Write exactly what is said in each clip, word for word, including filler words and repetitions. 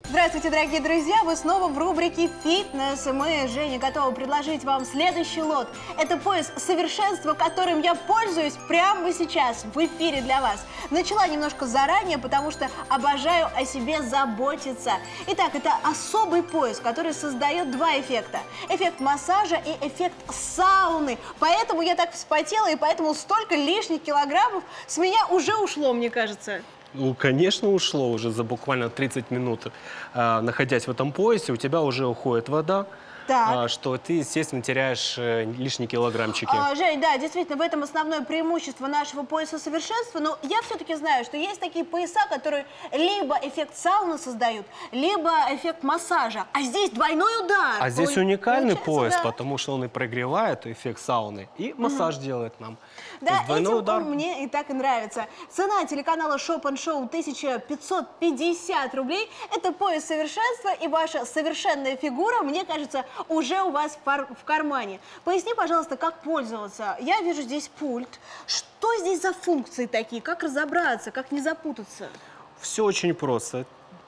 Здравствуйте, дорогие друзья! Вы снова в рубрике «Фитнес». И мы, Женя, готовы предложить вам следующий лот. Это пояс совершенства, которым я пользуюсь прямо сейчас в эфире для вас. Начала немножко заранее, потому что обожаю о себе заботиться. Итак, это особый пояс, который создает два эффекта. Эффект массажа и эффект сауны. Поэтому я так вспотела, и поэтому столько лишних килограммов с меня уже ушло, мне кажется. Ну, конечно, ушло уже за буквально тридцать минут, э, находясь в этом поясе, у тебя уже уходит вода, э, что ты, естественно, теряешь э, лишние килограммчики. А, Жень, да, действительно, в этом основное преимущество нашего пояса совершенства, но я все-таки знаю, что есть такие пояса, которые либо эффект сауны создают, либо эффект массажа, а здесь двойной удар. А здесь Ой, уникальный пояс, да. потому что он и прогревает эффект сауны, и массаж угу. делает нам. Да, этим удар... он мне и так и нравится. Цена телеканала Shop and Show тысяча пятьсот пятьдесят рублей. Это пояс совершенства, и ваша совершенная фигура, мне кажется, уже у вас в кармане. Поясни, пожалуйста, как пользоваться. Я вижу здесь пульт. Что здесь за функции такие? Как разобраться, как не запутаться? Все очень просто.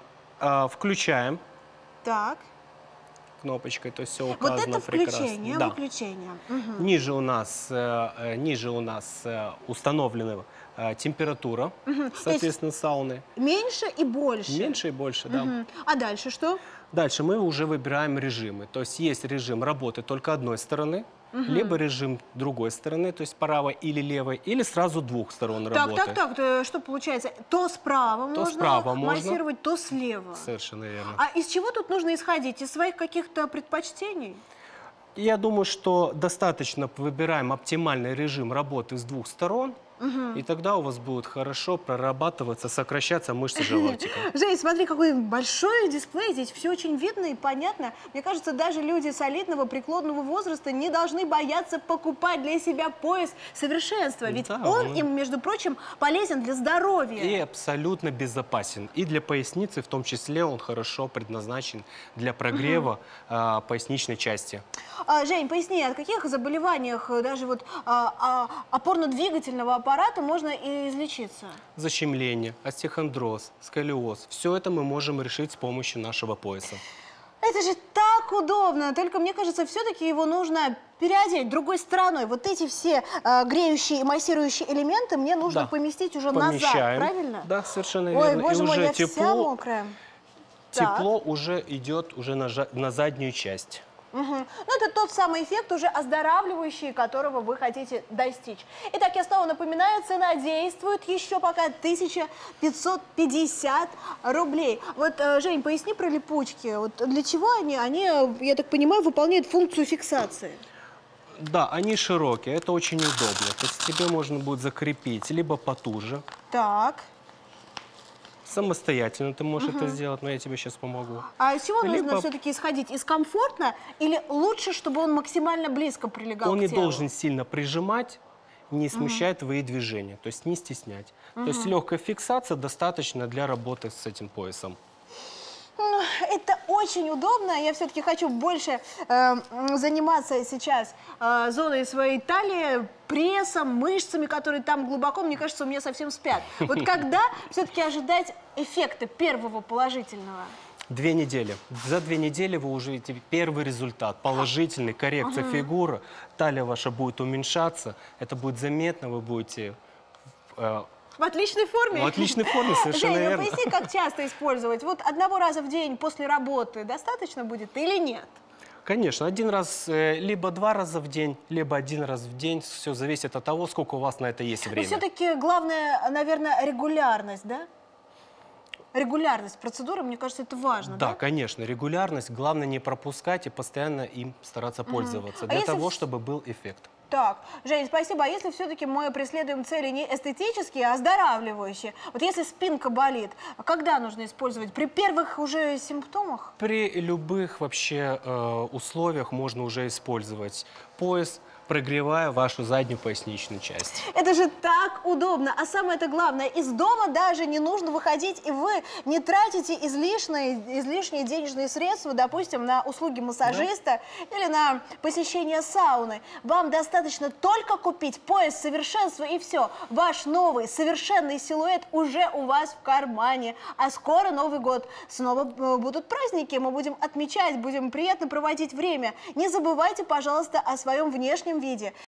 А, включаем. Так. Кнопочкой, то есть все указано вот это включение, прекрасно. выключение. Да. Угу. Ниже у нас, э, ниже у нас э, установлена э, температура, угу. соответственно, сауны. Меньше и больше. Меньше и больше, угу. да. А дальше что? Дальше мы уже выбираем режимы. То есть есть режим работы только одной стороны, угу. либо режим другой стороны, то есть правой или левой, или сразу двух сторон так, работы. Так, так, так, что получается? То справа то можно справа массировать, можно. то слева. Совершенно верно. А из чего тут нужно исходить? Из своих каких-то предпочтений? Я думаю, что достаточно выбираем оптимальный режим работы с двух сторон, угу. и тогда у вас будет хорошо прорабатываться, сокращаться мышцы животика. Жень, смотри, какой большой дисплей, здесь все очень видно и понятно. Мне кажется, даже люди солидного преклонного возраста не должны бояться покупать для себя пояс совершенства, ведь да, он, он им, между прочим, полезен для здоровья. И абсолютно безопасен. И для поясницы, в том числе, он хорошо предназначен для прогрева угу. а, поясничной части. А, Жень, поясни, от каких заболеваниях даже вот а, а, опорно-двигательного аппарата можно и излечиться? Защемление, остеохондроз, сколиоз. Все это мы можем решить с помощью нашего пояса. Это же так удобно, только мне кажется, все-таки его нужно переодеть другой стороной. Вот эти все э, греющие и массирующие элементы мне нужно да. поместить уже Помещаем. назад, правильно? Да, совершенно Ой, верно. боже и мой, уже я тепло, вся мокрая. Тепло так. уже идет уже на, на заднюю часть. Угу. Ну, это тот самый эффект, уже оздоравливающий, которого вы хотите достичь. Итак, я снова напоминаю, цена действует еще пока тысяча пятьсот пятьдесят рублей. Вот, Жень, поясни про липучки. Вот для чего они? Они, я так понимаю, выполняют функцию фиксации. Да, они широкие, это очень удобно. То есть тебе можно будет закрепить либо потуже. Так. Самостоятельно ты можешь угу. это сделать, но я тебе сейчас помогу. А из чего Либо... нужно все-таки исходить? Из комфортно или лучше, чтобы он максимально близко прилегал он к не телу? должен сильно прижимать, не смущать угу. твои движения, то есть не стеснять. Угу. То есть легкая фиксация достаточно для работы с этим поясом. Это очень удобно. Я все-таки хочу больше э, заниматься сейчас э, зоной своей талии, прессом, мышцами, которые там глубоко, мне кажется, у меня совсем спят. Вот когда все-таки ожидать эффекта первого положительного? Две недели. За две недели вы уже видите первый результат. Положительный, коррекция угу. фигуры. Талия ваша будет уменьшаться. Это будет заметно, вы будете... Э, В отличной форме? В отличной форме, совершенно Женя, верно. ну поясни, как часто использовать? Вот одного раза в день после работы достаточно будет или нет? Конечно, один раз, либо два раза в день, либо один раз в день. Все зависит от того, сколько у вас на это есть время. Но все-таки главное, наверное, регулярность, да? Регулярность процедуры, мне кажется, это важно, да? Да, конечно, регулярность. Главное не пропускать и постоянно им стараться угу. пользоваться, для а того, если... чтобы был эффект. Так, Жень, спасибо. А если все-таки мы преследуем цели не эстетические, а оздоравливающие? Вот если спинка болит, когда нужно использовать? При первых уже симптомах? При любых вообще э, условиях можно уже использовать пояс. прогревая вашу заднюю поясничную часть. Это же так удобно. А самое это главное, из дома даже не нужно выходить, и вы не тратите излишние, излишние денежные средства, допустим, на услуги массажиста, да, или на посещение сауны. Вам достаточно только купить пояс совершенства, и все. Ваш новый совершенный силуэт уже у вас в кармане. А скоро Новый год. Снова будут праздники, мы будем отмечать, будем приятно проводить время. Не забывайте, пожалуйста, о своем внешнем виде.